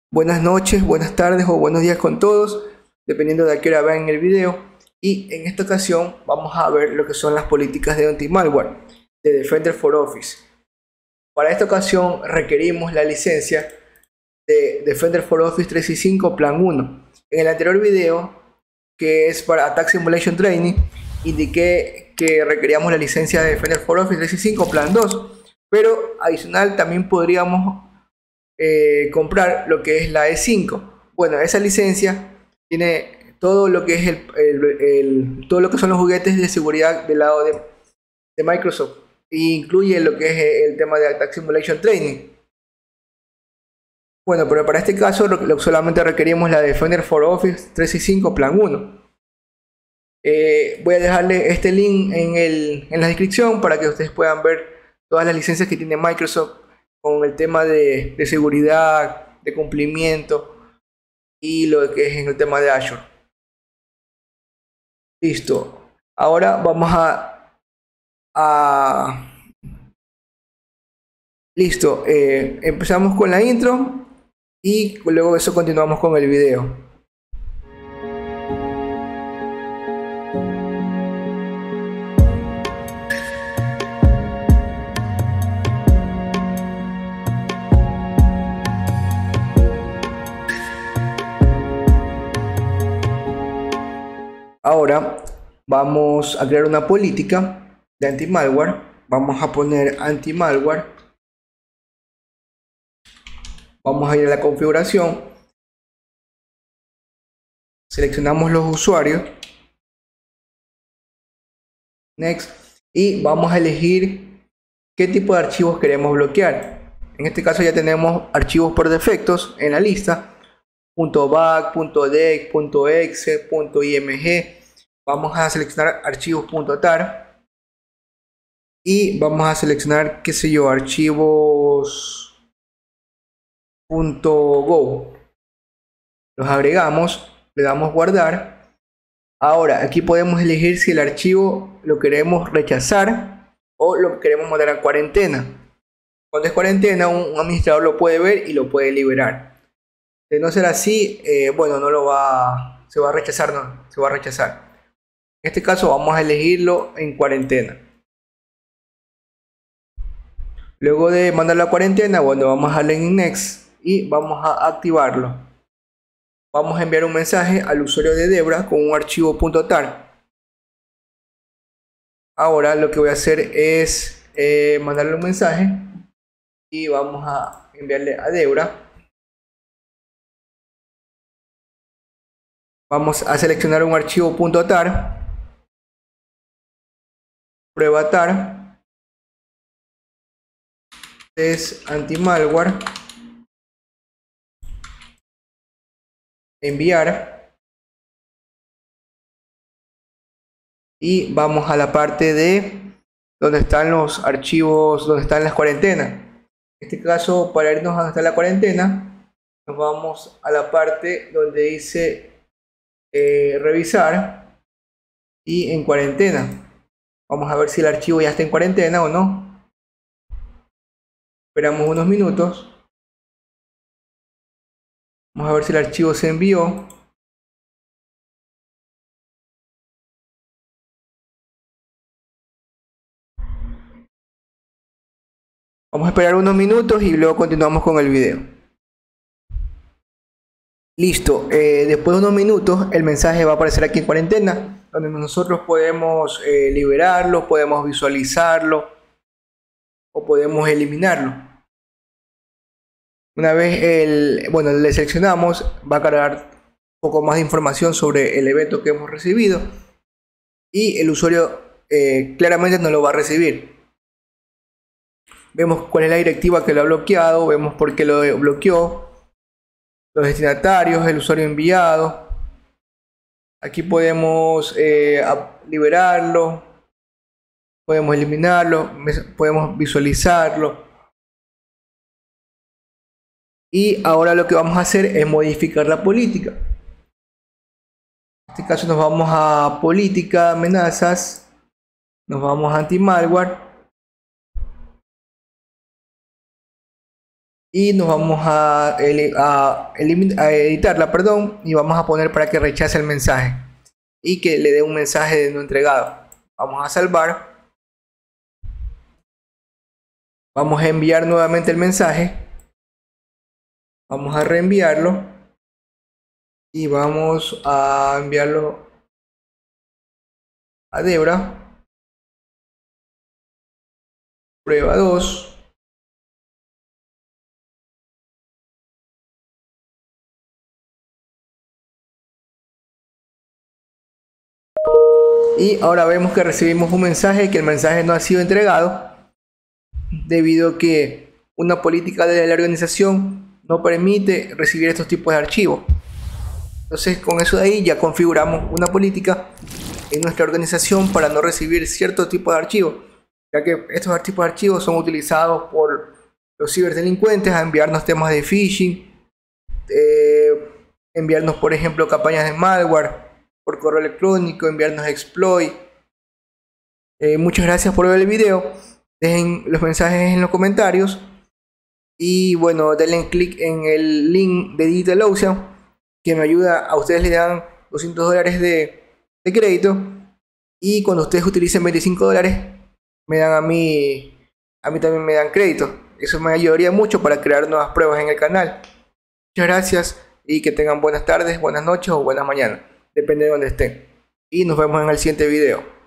Buenas noches, buenas tardes o buenos días con todos, dependiendo de a qué hora vean el video. Y en esta ocasión vamos a ver lo que son las políticas de anti-malware de Defender for Office. Para esta ocasión requerimos la licencia de Defender for Office 365 Plan 1. En el anterior video, que es para Attack Simulation Training, indiqué que requeríamos la licencia de Defender for Office 365 Plan 2, pero adicional también podríamos comprar lo que es la E5. Bueno, esa licencia tiene todo lo que es todo lo que son los juguetes de seguridad del lado de Microsoft, e incluye lo que es el tema de Attack Simulation Training. Bueno, pero para este caso solamente requerimos la Defender for Office 365 Plan 1. Voy a dejarle este link en la descripción para que ustedes puedan ver todas las licencias que tiene Microsoft con el tema de seguridad, de cumplimiento y lo que es en el tema de Azure. Listo. Ahora vamos listo. Empezamos con la intro y luego de eso continuamos con el video. Ahora vamos a crear una política de anti-malware. Vamos a poner anti-malware. Vamos a ir a la configuración. Seleccionamos los usuarios. Next. Y vamos a elegir qué tipo de archivos queremos bloquear. En este caso ya tenemos archivos por defectos en la lista. .back, .dec, .exe, .img. Vamos a seleccionar archivos .tar y vamos a seleccionar, qué sé yo, archivos .go. Los agregamos, le damos guardar. Ahora aquí podemos elegir si el archivo lo queremos rechazar o lo queremos mandar a cuarentena. Cuando es cuarentena, un administrador lo puede ver y lo puede liberar. De no ser así, bueno, se va a rechazar, no, se va a rechazar. En este caso vamos a elegirlo en cuarentena. Luego de mandarlo a cuarentena, bueno, vamos a darle en Next y vamos a activarlo. Vamos a enviar un mensaje al usuario de Debra con un archivo .tar. Ahora lo que voy a hacer es mandarle un mensaje y vamos a enviarle a Debra. Vamos a seleccionar un archivo .tar, prueba tar, es anti-malware, enviar y vamos a la parte de donde están los archivos, donde están las cuarentenas. En este caso, para irnos a donde está la cuarentena, nos vamos a la parte donde dice revisar y en cuarentena. Vamos a ver si el archivo ya está en cuarentena o no. Esperamos unos minutos. Vamos a ver si el archivo se envió. Vamos a esperar unos minutos y luego continuamos con el video. Listo, después de unos minutos el mensaje va a aparecer aquí en cuarentena, donde nosotros podemos liberarlo, podemos visualizarlo o podemos eliminarlo. Una vez le seleccionamos, va a cargar un poco más de información sobre el evento que hemos recibido y el usuario claramente no lo va a recibir. Vemos cuál es la directiva que lo ha bloqueado, vemos por qué lo bloqueó, los destinatarios, el usuario enviado. Aquí podemos liberarlo, podemos eliminarlo, podemos visualizarlo. Y ahora lo que vamos a hacer es modificar la política. En este caso nos vamos a política, amenazas, nos vamos a anti-malware y nos vamos a editarla, perdón, y vamos a poner para que rechace el mensaje y que le dé un mensaje de no entregado. Vamos a salvar, vamos a enviar nuevamente el mensaje, vamos a reenviarlo y vamos a enviarlo a Debra, prueba 2. Y ahora vemos que recibimos un mensaje, que el mensaje no ha sido entregado debido a que una política de la organización no permite recibir estos tipos de archivos. Entonces, con eso de ahí ya configuramos una política en nuestra organización para no recibir cierto tipo de archivos, ya que estos tipos de archivos son utilizados por los ciberdelincuentes a enviarnos temas de phishing, enviarnos, por ejemplo, campañas de malware por correo electrónico, enviarnos exploit. Muchas gracias por ver el video. Dejen los mensajes en los comentarios. Y bueno, denle clic en el link de DigitalOcean, que me ayuda. A ustedes les dan $200 de crédito. Y cuando ustedes utilicen $25, me dan a mí también me dan crédito. Eso me ayudaría mucho para crear nuevas pruebas en el canal. Muchas gracias y que tengan buenas tardes, buenas noches o buenas mañanas. Depende de donde estén. Y nos vemos en el siguiente video.